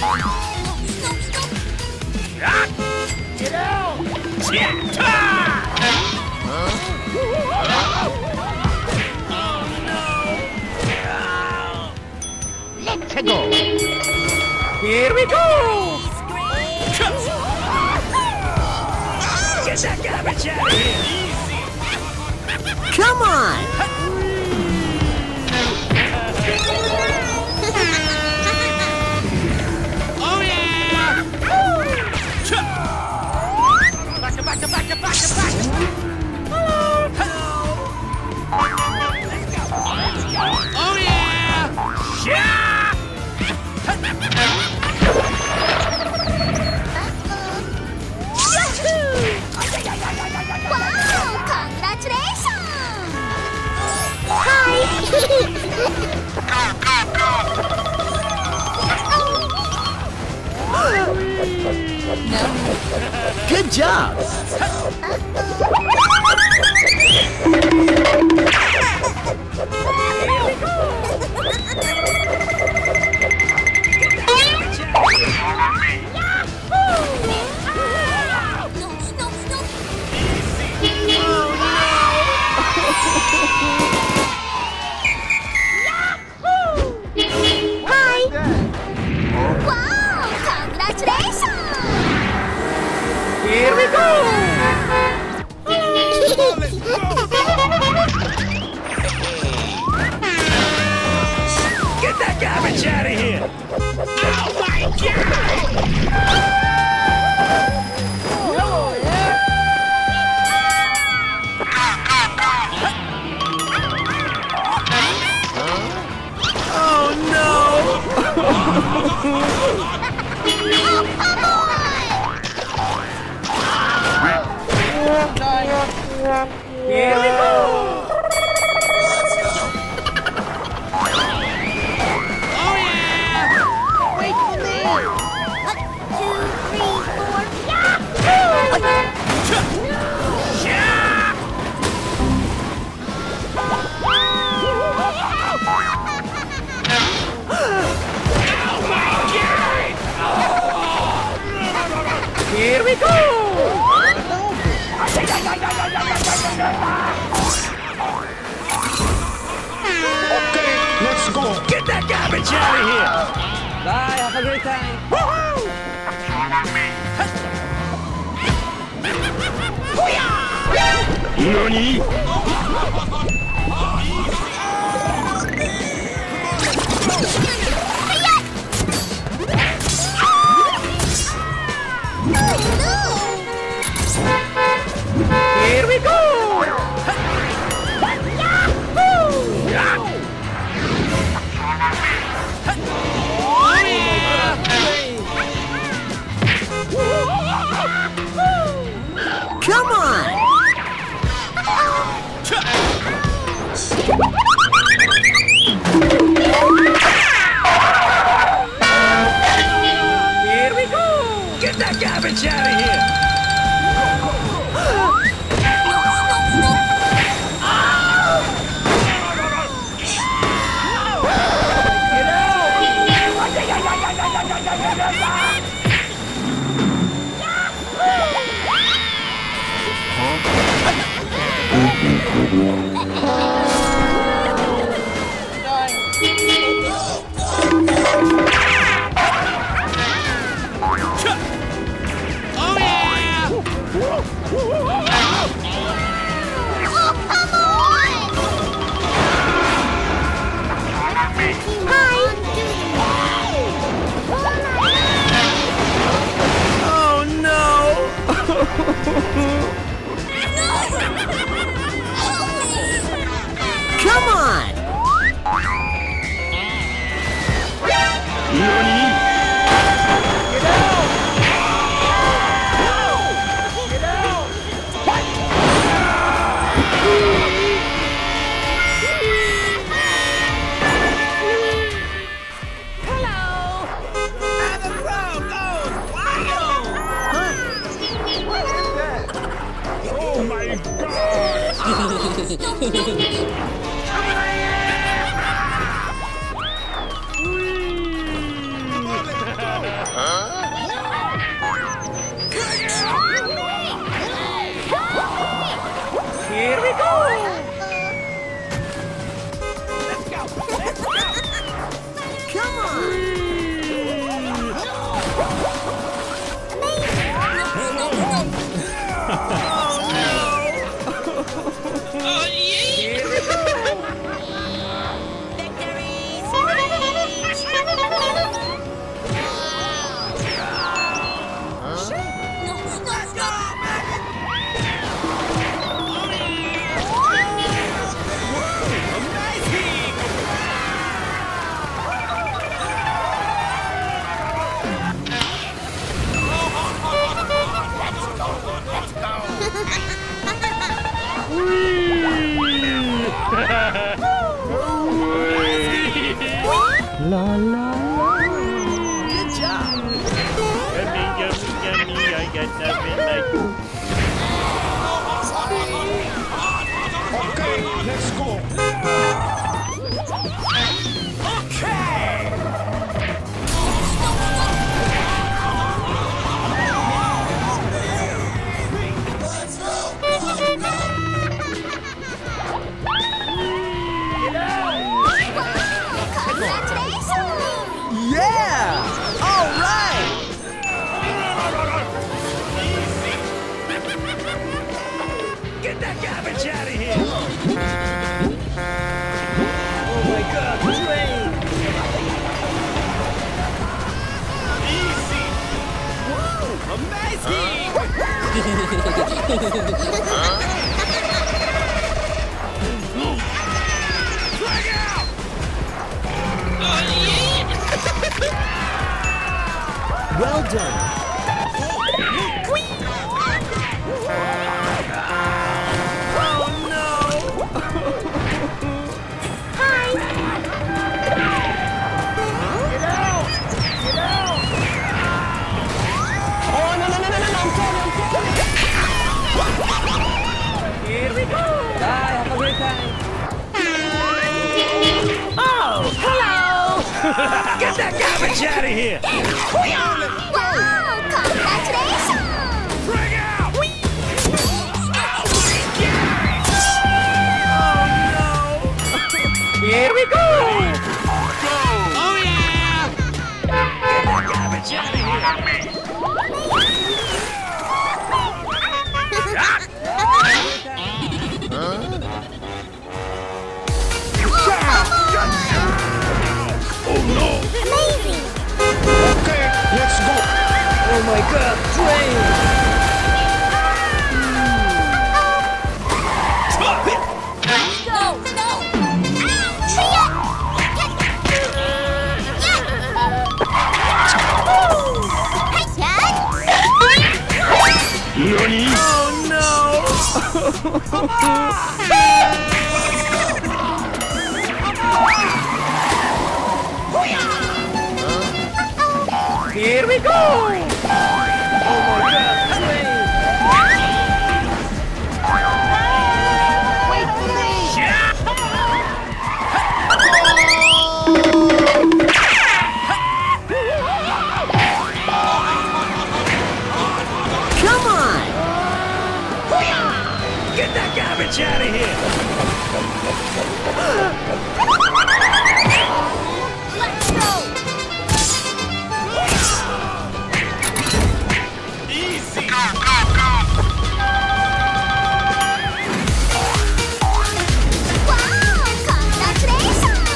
Get out! Let's go. Here we go! Get that garbage out of here! Come on. Oh yeah! Back! Hello! Oh yeah! Wow! Congratulations! Hi! Good job. Hi! Wow! Congratulations! Here we go! Get that garbage out of here! Oh my God! Oh no! Here we go! Oh yeah! Wait for me! 1, 2, 3, 4, Here we go! Okay, let's go. Get that garbage out of here! Bye, have a great time! Nani? Here we go! Come on. Here we go! Get that garbage out of here! Oh yeah! Oh no! Come on. Nani? Oh my God! get no win, mate. Okay, let's go. Yeah! All right! Get that garbage out of here! Oh my god, train! Easy! Whoa, amazing! Drag out! Well done. Oh no! Hi. Get out! Get out! Oh, no, I'm sorry. Here we go! Bye, have a great time! Oh, hello! Get that garbage out of here! Wow, congratulations. Drag out! Here we go! Oh yeah! Get that garbage out of here! Amazing. Okay, let's go. Oh my god, train! Let's go. No. Nani? Oh no! Here we go! Oh my god, train! Wait for me. Come on! Get that garbage out of here! Let's go. Easy! Wow, congratulations.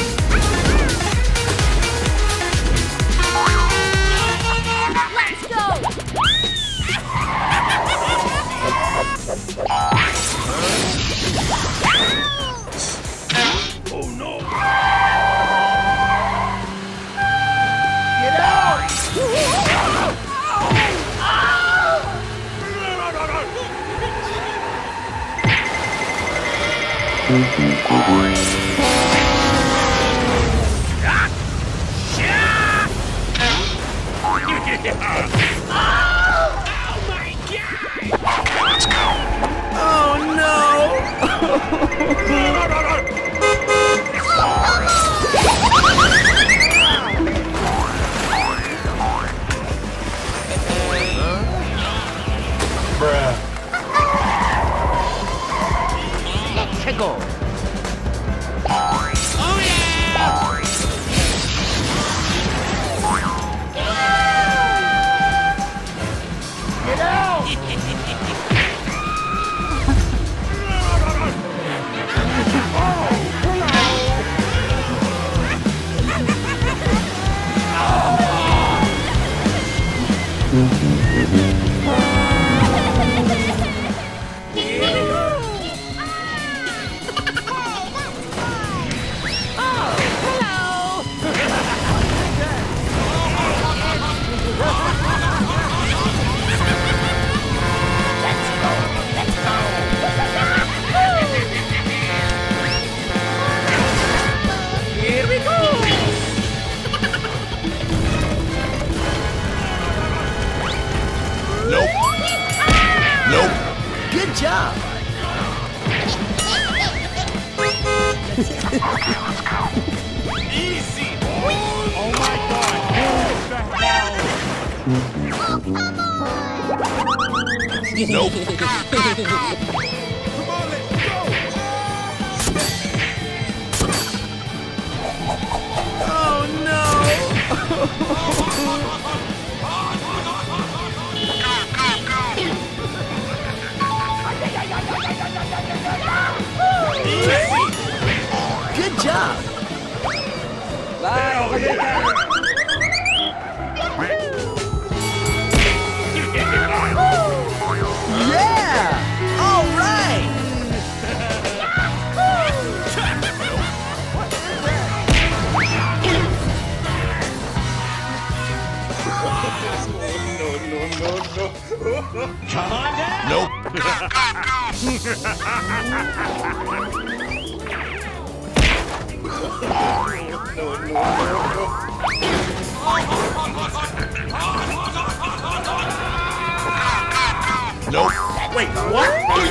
Let's go. Oh no! Get out! Oh no! Bruh. Let's go! Get out! Oh Easy. Oh my God. What the hell? Nope. Come on, let's go. Oh no. Good job. Bye. Yeah. All right. Come on down. Nope. Nope. Wait, what?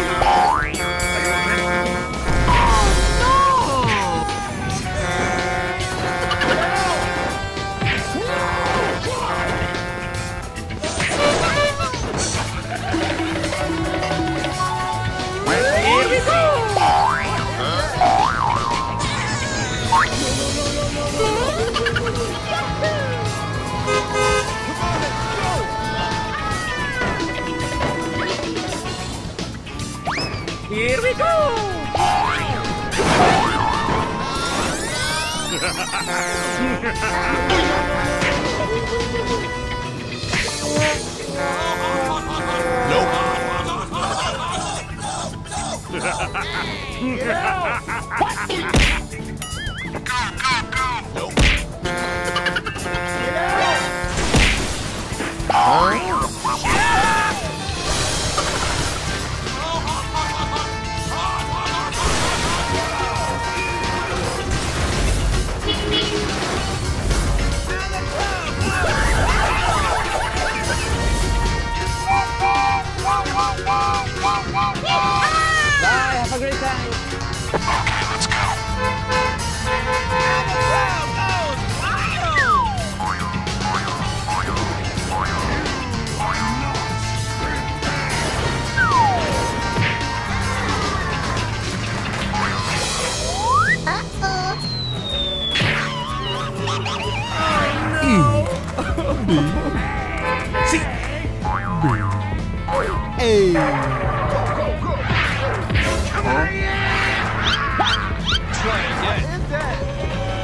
Here we go. Here we go! Bye. Have a great time. See? Hey. Try again.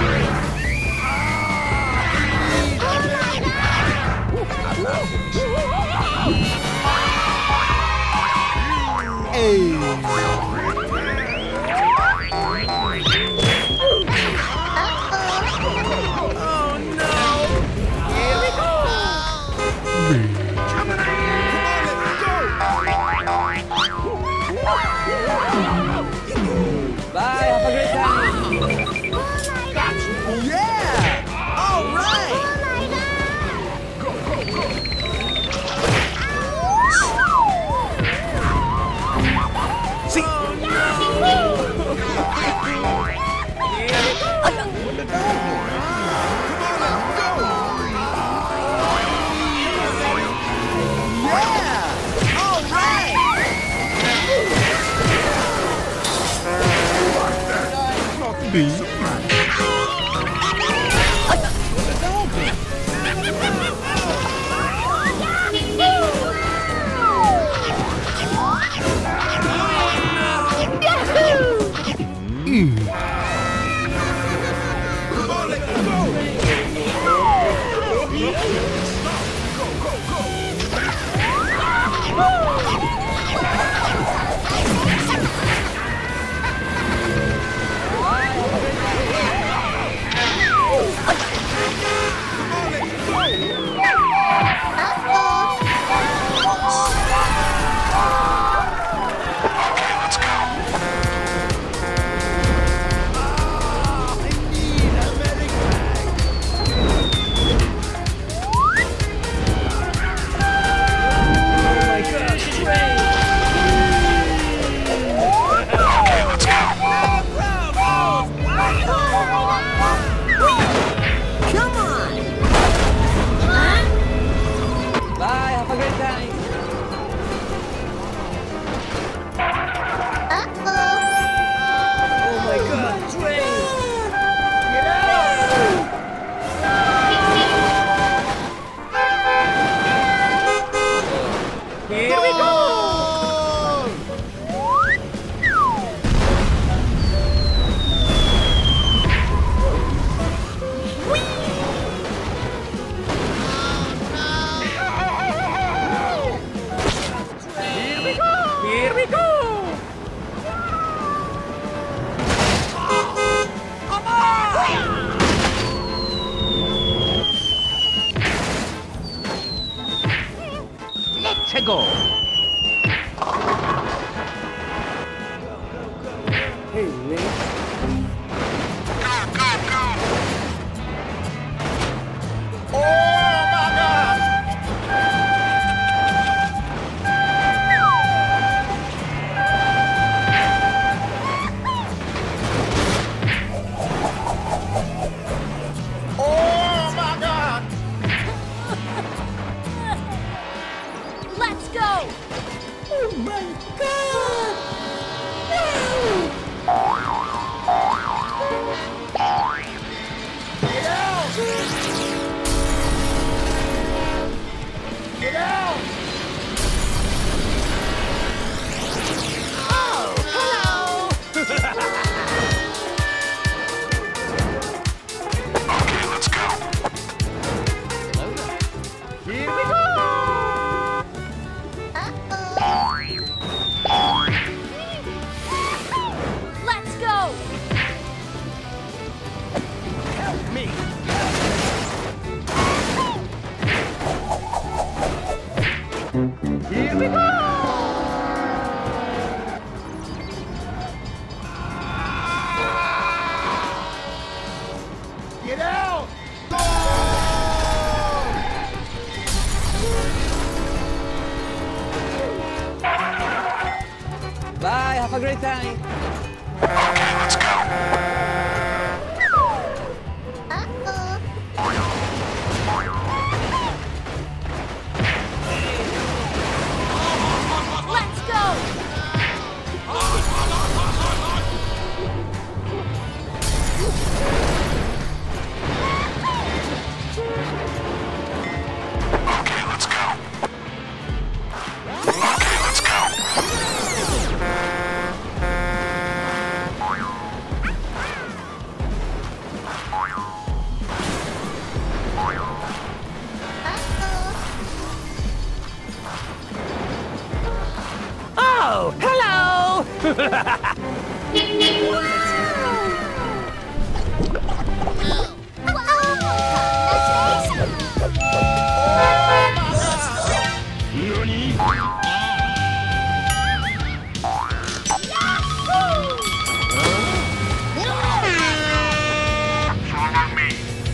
Hey. Oh no! Here we go! Come on, let's go. 최고. Hey, man. Let's go! Oh my god! Get out! Oh, hello! Okay, let's go. Here we go. Let's go! Help me. Here we go. Get out! Bye, have a great time. Let's go. Let's go! Okay, let's go. Okay, let's go. Oh, hello. Follow me.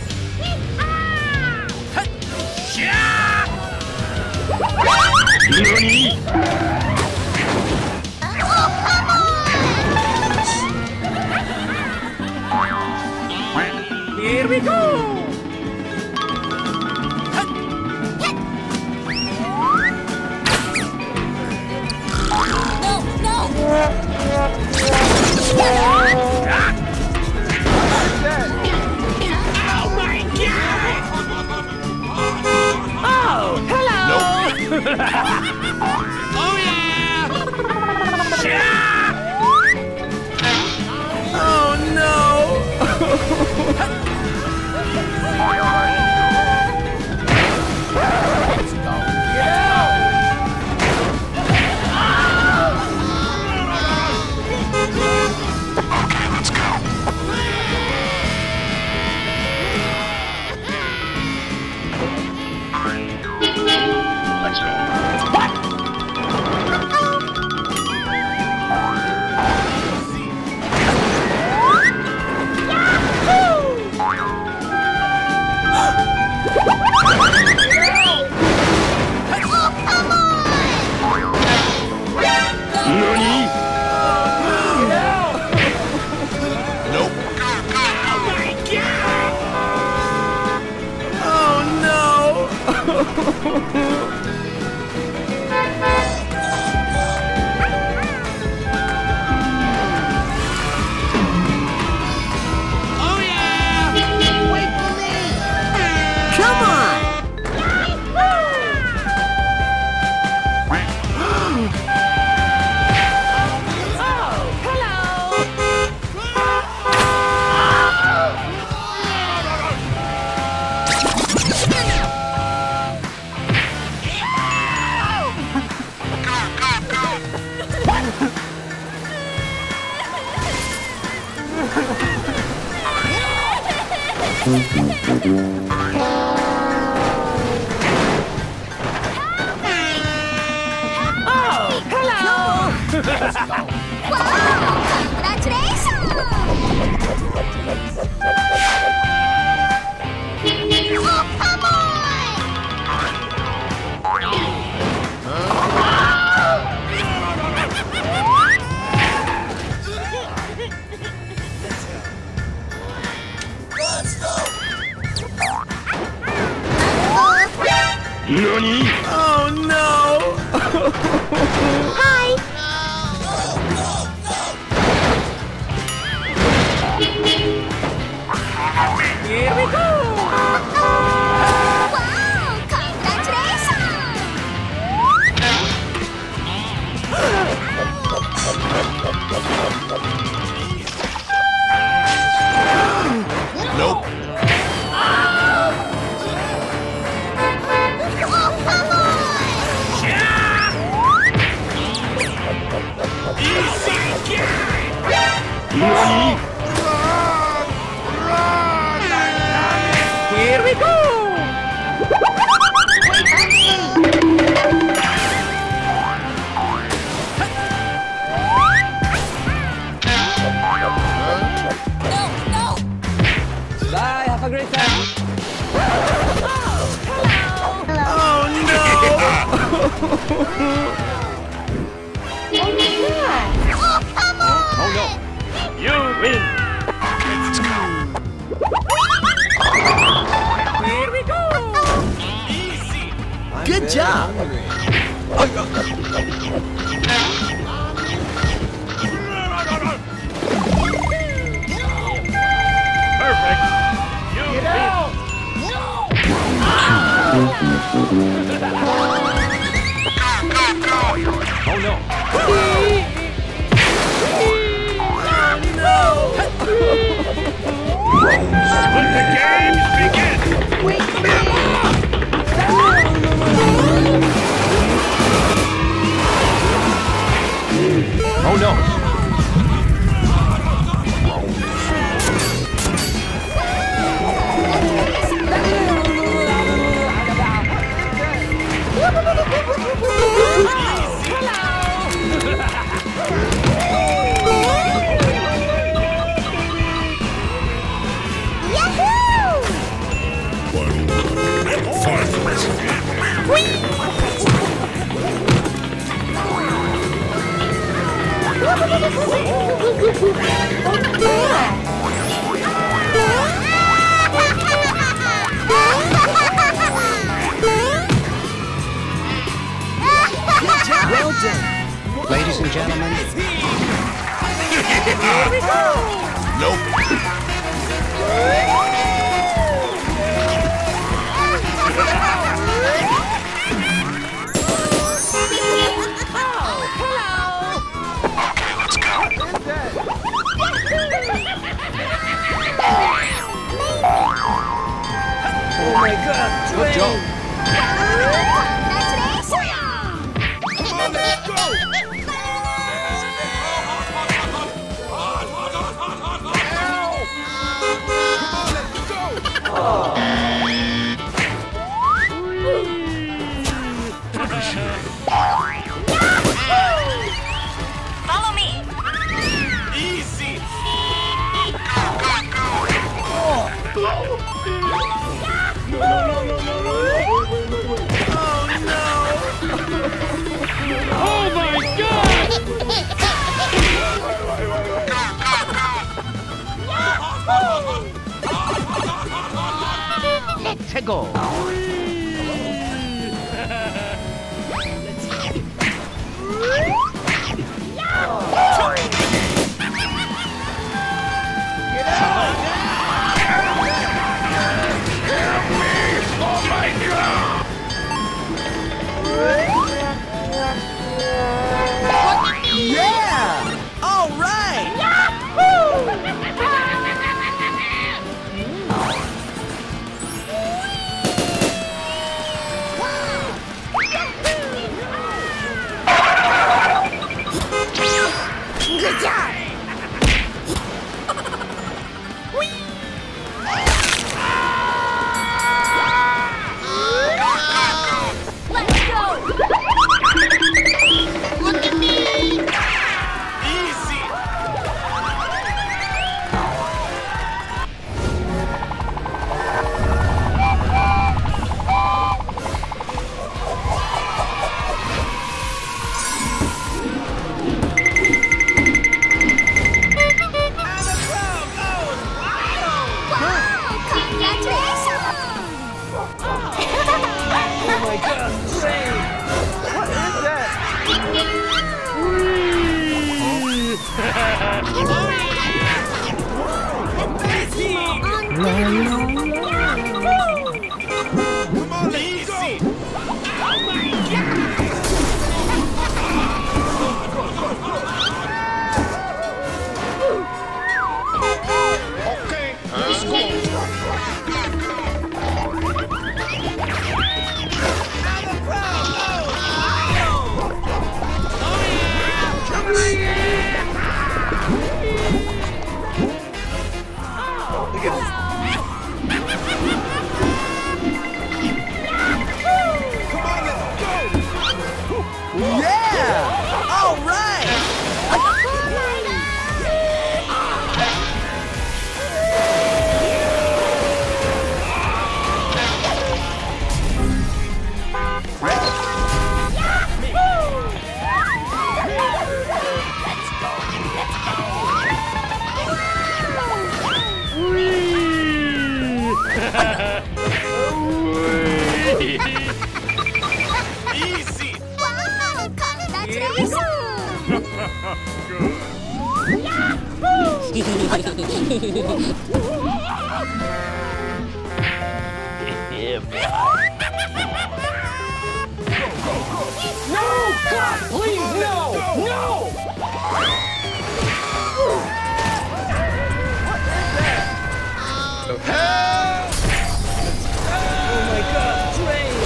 Here we go. Oh, hello. Oh yeah. Oh no. Okay, let's go. Let's go. Oh yeah. Wait for me! Come on. Oh, hello. Nani? Oh no! Hi. Here we go! Wow! Congratulations! Nope. Oh, come Nani? Here we go! Bye, have a great time. Oh no! Oh, come on! Oh no! You win! Here we go! I'm Good very job. hungry. Perfect! You win! Oh no! Let the games begin! Oh no! Well done. Ladies and gentlemen, Nope. Oh my god, Good job. Congratulations! Come on, let's go. Follow me! Easy! Oh my god! let's go. Yeah! All right! Come on, let's go. Okay, let's go. Yeah! All right! Easy. Wow! Congratulations! Yeah, boy. No! God, please, no! No! Oh my God, train!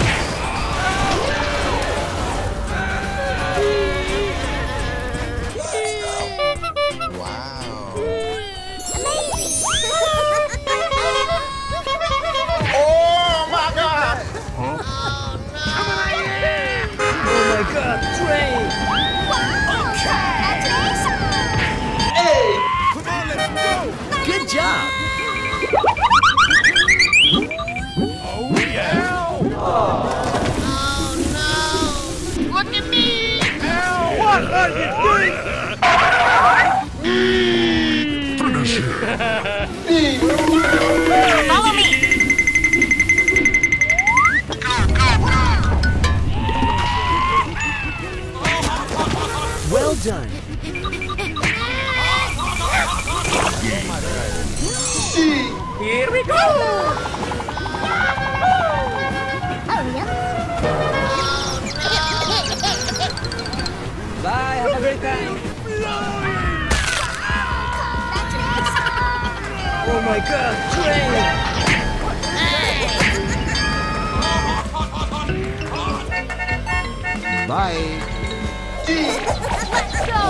Oh my God! Oh my God, train! Come on, let's go. Good job! Oh, yeah. Look at me! What are you doing? Follow me! Well done! Here we go! Bye, have a great time! Oh my God, train! Bye! Let's go!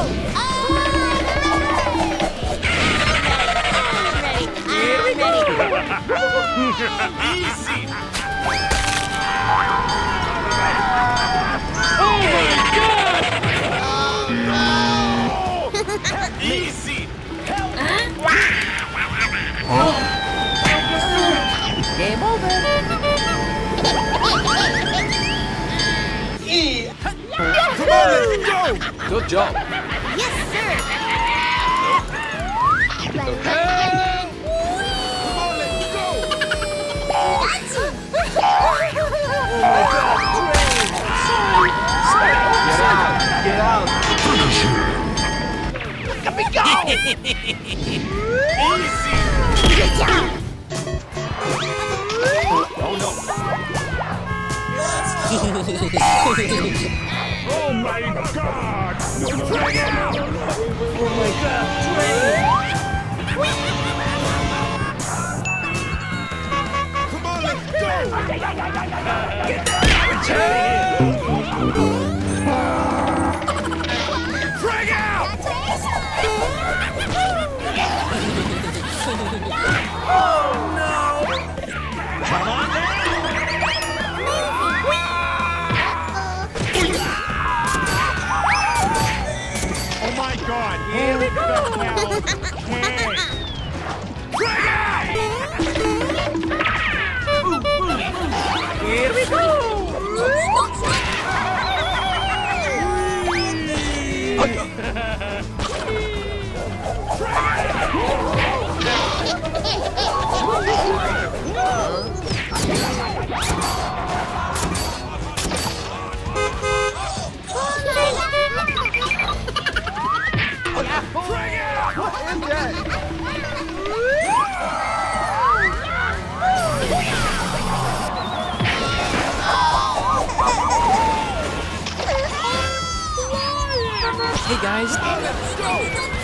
I'm ready. Easy. Easy. Game over! Come on, let's go. Good job! Yes, sir! Come on, let's go. Oh my God, train! Get out! Let me go. Easy. Good job! Oh no. Oh my God! Oh my God, train! Come on, let's go. Frag out. Oh no! Come on now. Oh my God! Here we go! Hey! Frag out. Here we go! Frag out! guys. Let's go!